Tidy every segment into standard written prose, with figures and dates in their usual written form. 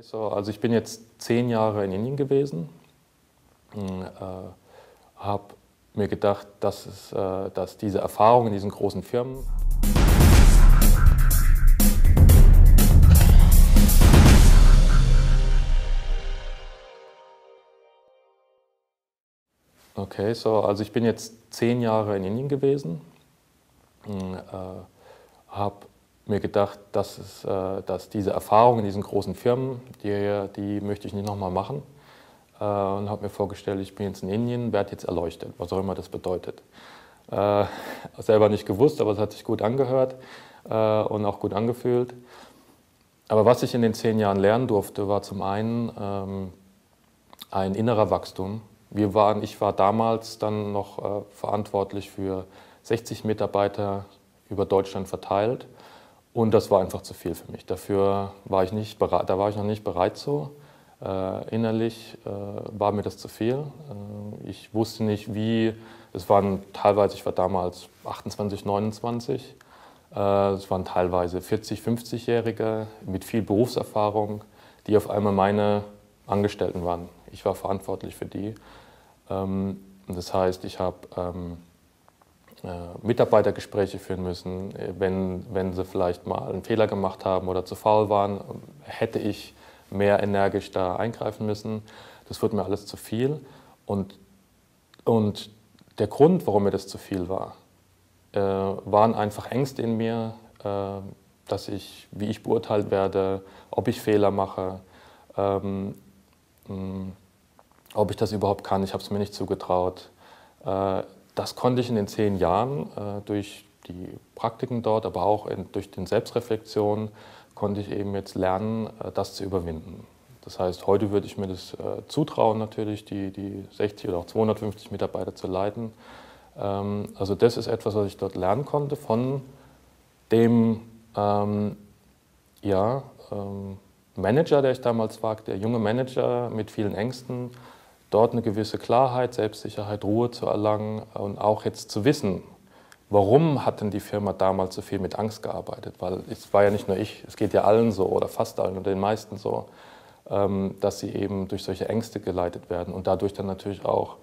Also ich bin jetzt 10 Jahre in Indien gewesen, habe mir gedacht, dass diese Erfahrung in diesen großen Firmen also ich bin jetzt 10 Jahre in Indien gewesen, habe mir gedacht, dass diese Erfahrung in diesen großen Firmen, die möchte ich nicht nochmal machen. Und habe mir vorgestellt, ich bin jetzt in Indien, werde jetzt erleuchtet, was auch immer das bedeutet. Selber nicht gewusst, aber es hat sich gut angehört und auch gut angefühlt. Aber was ich in den 10 Jahren lernen durfte, war zum einen ein innerer Wachstum. Ich war damals dann noch verantwortlich für 60 Mitarbeiter über Deutschland verteilt und das war einfach zu viel für mich. Dafür war ich nicht bereit, da war ich noch nicht bereit zu. Innerlich war mir das zu viel. Ich wusste nicht, es waren teilweise, ich war damals 28, 29, es waren teilweise 40, 50-Jährige mit viel Berufserfahrung, die auf einmal meine Angestellten waren. Ich war verantwortlich für die. Das heißt, ich habe Mitarbeitergespräche führen müssen. Wenn sie vielleicht mal einen Fehler gemacht haben oder zu faul waren, hätte ich mehr energisch da eingreifen müssen. Das wurde mir alles zu viel. Und der Grund, warum mir das zu viel war, waren einfach Ängste in mir, wie ich beurteilt werde, ob ich Fehler mache, ob ich das überhaupt kann. Ich habe es mir nicht zugetraut. Das konnte ich in den 10 Jahren durch die Praktiken dort, aber auch durch die Selbstreflexion, konnte ich eben jetzt lernen, das zu überwinden. Das heißt, heute würde ich mir das zutrauen, natürlich die 60 oder auch 250 Mitarbeiter zu leiten. Also das ist etwas, was ich dort lernen konnte von dem Manager, der ich damals war, der junge Manager mit vielen Ängsten, dort eine gewisse Klarheit, Selbstsicherheit, Ruhe zu erlangen und auch jetzt zu wissen, warum hat denn die Firma damals so viel mit Angst gearbeitet? Weil es war ja nicht nur ich, es geht ja allen so oder fast allen oder den meisten so, dass sie eben durch solche Ängste geleitet werden und dadurch dann natürlich auch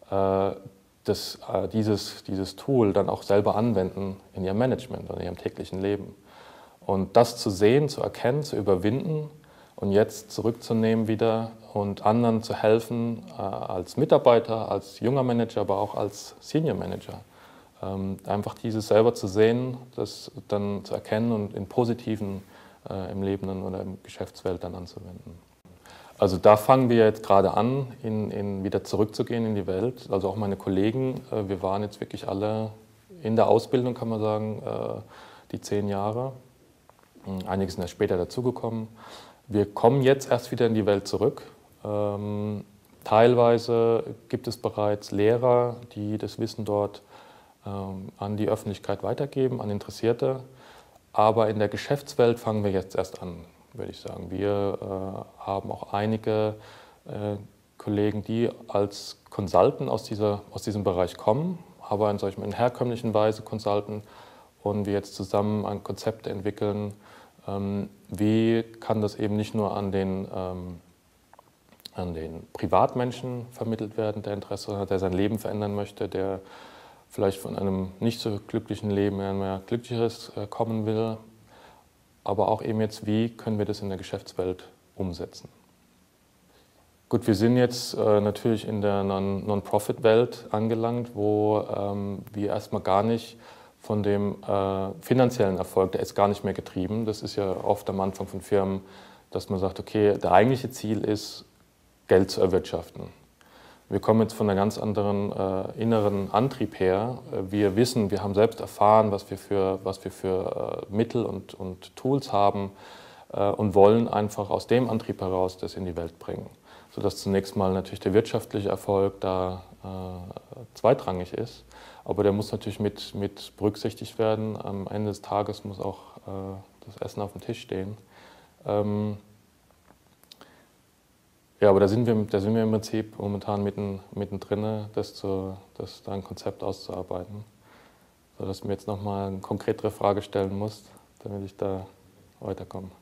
dieses Tool dann auch selber anwenden in ihrem Management oder in ihrem täglichen Leben. Und das zu sehen, zu erkennen, zu überwinden und jetzt zurückzunehmen wieder und anderen zu helfen, als Mitarbeiter, als junger Manager, aber auch als Senior Manager. Einfach dieses selber zu sehen, das dann zu erkennen und in Positiven im Leben oder im Geschäftswelt dann anzuwenden. Also da fangen wir jetzt gerade an, wieder zurückzugehen in die Welt. Also auch meine Kollegen, wir waren jetzt wirklich alle in der Ausbildung, kann man sagen, die 10 Jahre. Einige sind erst später dazugekommen. Wir kommen jetzt erst wieder in die Welt zurück. Teilweise gibt es bereits Lehrer, die das Wissen dort an die Öffentlichkeit weitergeben, an Interessierte. Aber in der Geschäftswelt fangen wir jetzt erst an, würde ich sagen. Wir haben auch einige Kollegen, die als Consultant aus diesem Bereich kommen, aber in herkömmlichen Weise Consultant und wir jetzt zusammen ein Konzept entwickeln, wie kann das eben nicht nur an den Privatmenschen vermittelt werden, der Interesse hat, der sein Leben verändern möchte, der vielleicht von einem nicht so glücklichen Leben in ein mehr glücklicheres kommen will, aber auch eben jetzt, wie können wir das in der Geschäftswelt umsetzen. Gut, wir sind jetzt natürlich in der Non-Profit-Welt angelangt, wo wir erstmal gar nicht von dem finanziellen Erfolg, der ist gar nicht mehr getrieben. Das ist ja oft am Anfang von Firmen, dass man sagt, okay, der eigentliche Ziel ist, Geld zu erwirtschaften. Wir kommen jetzt von einem ganz anderen inneren Antrieb her. Wir wissen, wir haben selbst erfahren, was wir für Mittel und Tools haben und wollen einfach aus dem Antrieb heraus das in die Welt bringen. Sodass zunächst mal natürlich der wirtschaftliche Erfolg da zweitrangig ist. Aber der muss natürlich mit berücksichtigt werden. Am Ende des Tages muss auch das Essen auf dem Tisch stehen. Ja, aber da sind wir im Prinzip momentan mittendrin, da ein Konzept auszuarbeiten. Sodass du mir jetzt nochmal eine konkretere Frage stellen musst, damit ich da weiterkomme.